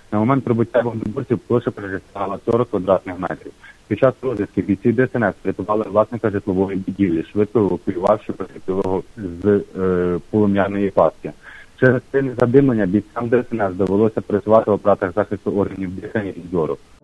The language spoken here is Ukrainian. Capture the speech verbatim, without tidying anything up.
На момент прибуття вогнеборців площа пожежі сягала сорок квадратних метрів. Під час розвідки бійці Де Ес Ен Ес врятували власника житлової будівлі, швидко евакуювавши потерпілого з е, полум'яної пастки. Через сильне задимлення бійцям Де Ес Ен Ес довелося працювати в апаратах захисту органів дихання і зору.